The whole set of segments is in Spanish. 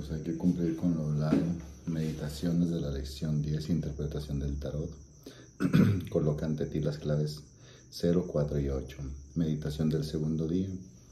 pues hay que cumplir con lo hablado. Meditaciones de la lección 10, interpretación del tarot. Coloca ante ti las claves 0, 4 y 8. Meditación del segundo día,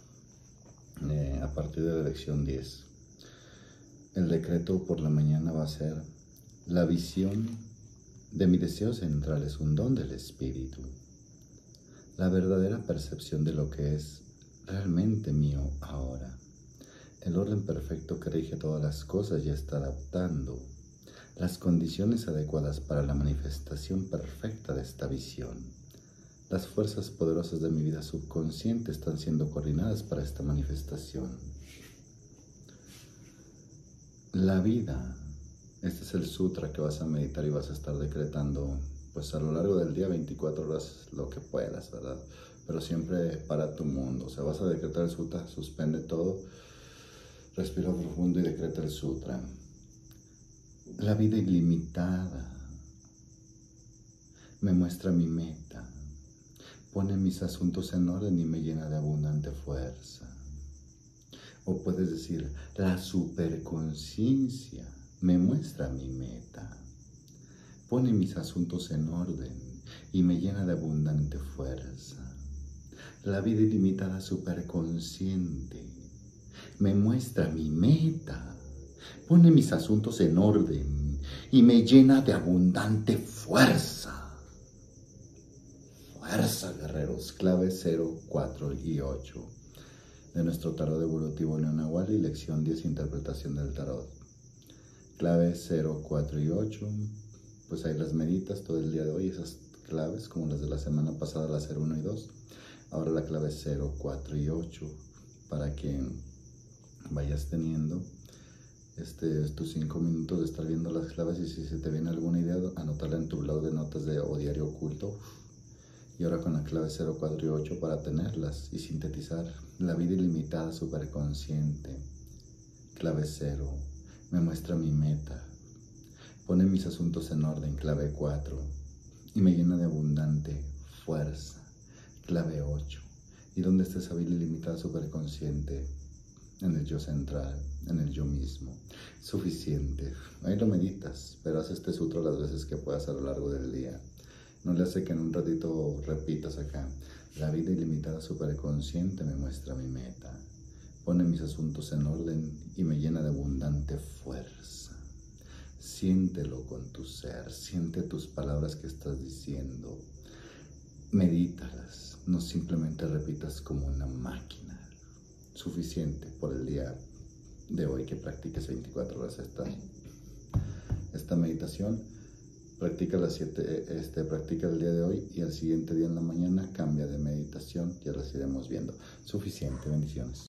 a partir de la lección 10. El decreto por la mañana va a ser: la visión de mi deseo central es un don del espíritu. La verdadera percepción de lo que es realmente mío ahora. El orden perfecto que rige todas las cosas ya está adaptando las condiciones adecuadas para la manifestación perfecta de esta visión. Las fuerzas poderosas de mi vida subconsciente están siendo coordinadas para esta manifestación. La vida, este es el sutra que vas a meditar y vas a estar decretando pues a lo largo del día, 24 horas, lo que puedas, ¿verdad? Pero siempre para tu mundo. O sea, vas a decretar el sutra, suspende todo, respira profundo y decreta el sutra. La vida ilimitada me muestra mi meta, pone mis asuntos en orden y me llena de abundante fuerza. O puedes decir, la superconciencia me muestra mi meta, pone mis asuntos en orden y me llena de abundante fuerza. La vida ilimitada superconsciente me muestra mi meta, pone mis asuntos en orden y me llena de abundante fuerza. Fuerza, guerreros. Clave 0, 4 y 8 de nuestro tarot evolutivo Neonahual y lección 10, interpretación del tarot. Clave 0, 4 y 8, pues ahí las meditas todo el día de hoy, esas claves como las de la semana pasada, las 0, 1 y 2. Ahora la clave 0, 4 y 8 para que vayas teniendo tus 5 minutos de estar viendo las claves, y si se te viene alguna idea, anotarla en tu blog de notas o diario oculto. Y ahora con la clave 0, 4 y 8 para tenerlas y sintetizar. La vida ilimitada superconsciente. Clave 0, me muestra mi meta, pone mis asuntos en orden. Clave 4, y me llena de abundante fuerza. Clave 8, ¿y dónde está esa vida ilimitada superconsciente? En el yo central, en el yo mismo. Suficiente. Ahí lo meditas, pero haz este sutra las veces que puedas a lo largo del día. No le hace que en un ratito repitas acá. La vida ilimitada superconsciente me muestra mi meta, pone mis asuntos en orden y me llena de abundante fuerza. Siéntelo con tu ser, siente tus palabras que estás diciendo. Medítalas, no simplemente repitas como una máquina. Suficiente por el día de hoy que practiques 24 horas esta meditación. Practica practica el día de hoy y al siguiente día en la mañana cambia de meditación, ya las iremos viendo. Suficiente, bendiciones.